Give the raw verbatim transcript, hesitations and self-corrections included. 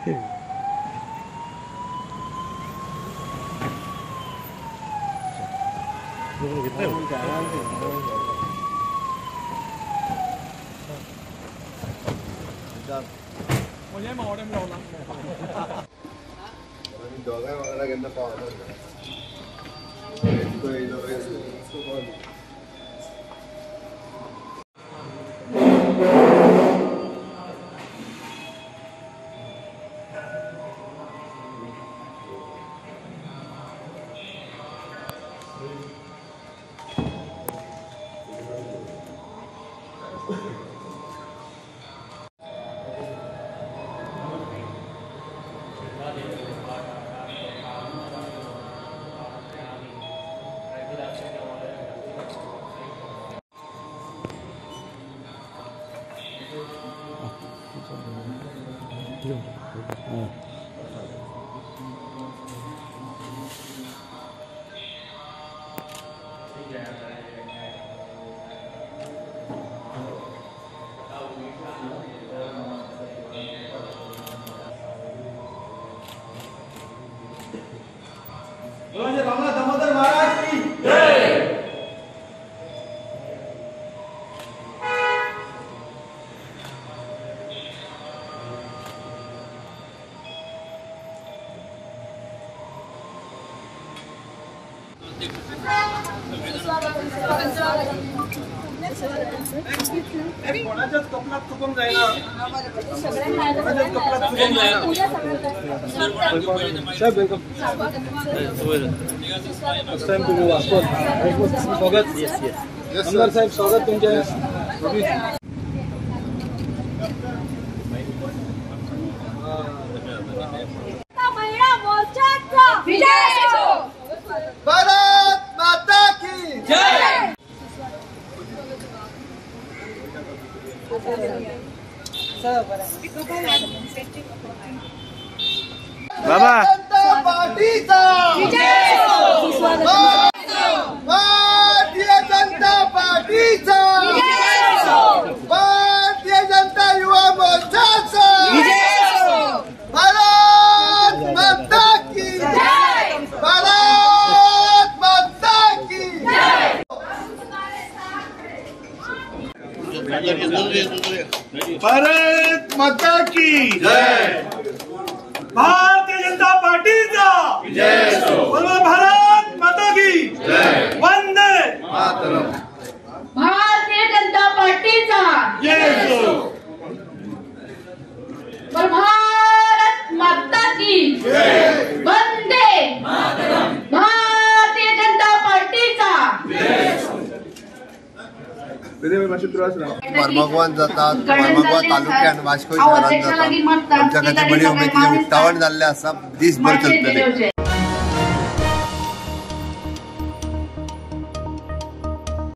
Munya mau đem lon lắm. Doga वगैरह करना powder कोई लोग इसको बोल रामला दामोदर महाराज की जय। कोणाच्याच कपलात चुकून जाईना कोणाच्याच कपलात चुकून जाईना साहेब वेलकम फर्स्ट टाइम तुम्ही वाचतो स्वागत यस यस आमदार साहेब स्वागत तुमच्या महिला मोर्चाचा विजय हो। भारत माता की जय। बाबा जनता पार्टीचा विजय हो। भारतीय जनता पार्टीचा विजय हो। भारतीय जनता युवा मोर्चाचा विजय हो। भारत माता की जय। भारत माता की जय। भारत माता की जय। भारतीय जनता पार्टीचा विजय हो। भारत माता की जय। वंदे मातरम। भारतीय जनता पार्टीचा जय हो। भारत माता की जय। वंदे मातरम। भारतीय जनता पार्टीचा वर्मगोवान जातात वर्मगोवा तालुक्यात वास्को शहरात जातात आमच्या खातीर बरी उमेदीचें उक्तावण जाल्लें आसा दीसभर चलतलें।